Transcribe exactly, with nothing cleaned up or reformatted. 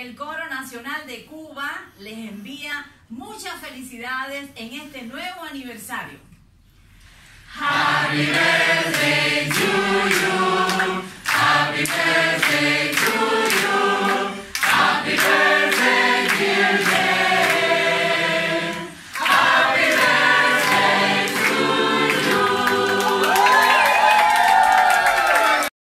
el Coro Nacional de Cuba les envía muchas felicidades en este nuevo aniversario. Happy birthday to you, happy birthday